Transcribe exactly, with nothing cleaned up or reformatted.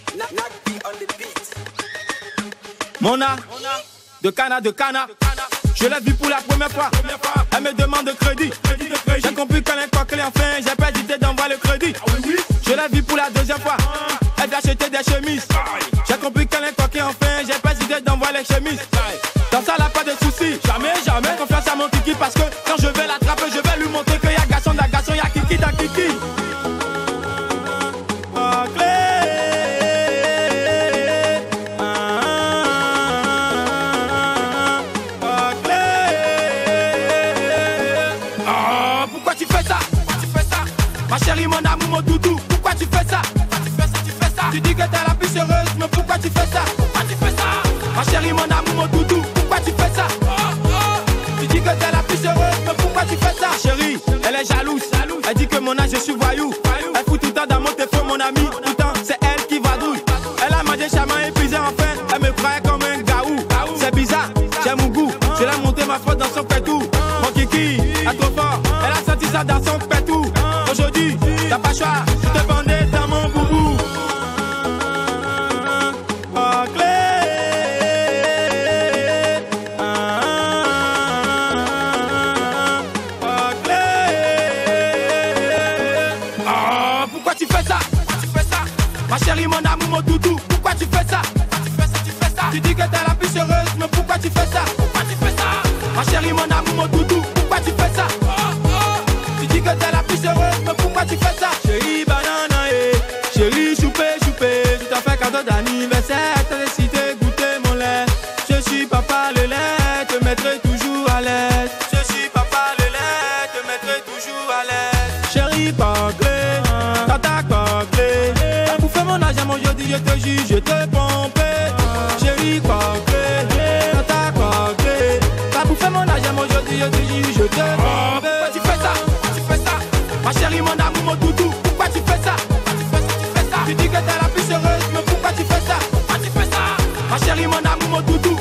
Mona, de Cana, de Cana. Je l'ai vue pour la première fois. Elle me demande de crédit. J'ai compris qu'elle est quoi qu'elle enfin. J'ai pas hésité d'envoyer le crédit. Je l'ai vue pour la deuxième fois. Elle veut acheter des chemises. J'ai compris qu'elle est quoi qu'elle enfin. J'ai pas hésité d'envoyer les chemises. Dans ça, elle a pas de soucis. Jamais, jamais. Confiance à mon kiki parce que quand je vais l'attraper, je vais lui montrer qu'il y a garçon dans garçon, il y a kiki dans kiki. Ma chérie, mon amour, mon doudou, pourquoi tu fais ça? Tu fais ça, tu fais ça. Tu dis que t'es la plus heureuse, mais pourquoi tu fais ça? Pourquoi tu fais ça? Ma chérie, mon amour, mon doudou, pourquoi tu fais ça? Oh, oh. Tu dis que t'es la plus heureuse, mais pourquoi tu fais ça? Ma chérie, elle est jalouse, jalouse. Elle dit que mon âge, je suis voyou. Elle fout tout le temps dans mon téléphone, mon ami. Tout le temps, c'est elle qui vadrouille. Elle a mangé chaman épuisé, enfin. Elle me croyait comme un gaou. C'est bizarre, j'ai mon goût. Je l'ai monté ma faute dans son pétou. Mon kiki, est trop fort. Elle a senti ça dans son pétou. Aujourd'hui, t'as pas choix, je te vendais dans mon boubou. Oh, clé. Oh, clé. Oh, pourquoi tu fais ça? Tu fais ça? Ma chérie, mon amour, mon doudou, pourquoi tu fais ça? Tu fais ça, tu fais ça. Tu dis que t'es la plus heureuse, mais pourquoi tu fais ça? Pourquoi tu fais ça? Ma chérie, mon amour, mon doudou, pourquoi tu fais ça? Oh, oh. Tu dis que t'es la plus heureuse, mais pourquoi tu fais ça? Chérie banana, eh. Chérie choupé, choupé. Je t'en fais cadeau d'anniversaire. T'as décidé goûter mon lait. Je suis papa le lait, te mettrai toujours à l'aise. Je suis papa le lait, te mettrai toujours à l'aise. Chérie coquelée, tata coquelée. T'as bouffé mon argent, mon jeudi, je te jure, je te pompé. Chérie coquelée, tata coquelée. T'as bouffé mon argent, mon jeudi, je te jure, je te pompé. Pourquoi tu fais ça? Ma chérie, mon amour, mon doudou, pourquoi tu fais ça? Tu fais ça, tu fais ça. Tu dis que t'es la plus heureuse, mais pourquoi tu fais ça? Pourquoi tu fais ça? Ma chérie, mon amour, mon doudou,